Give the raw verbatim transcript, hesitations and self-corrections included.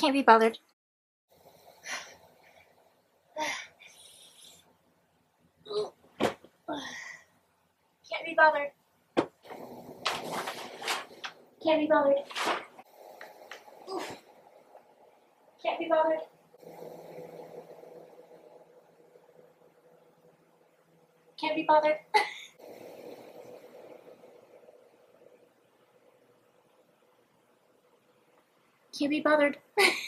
Can't be bothered. Can't be bothered. Can't be bothered. Can't be bothered. Can't be bothered. Can't be bothered.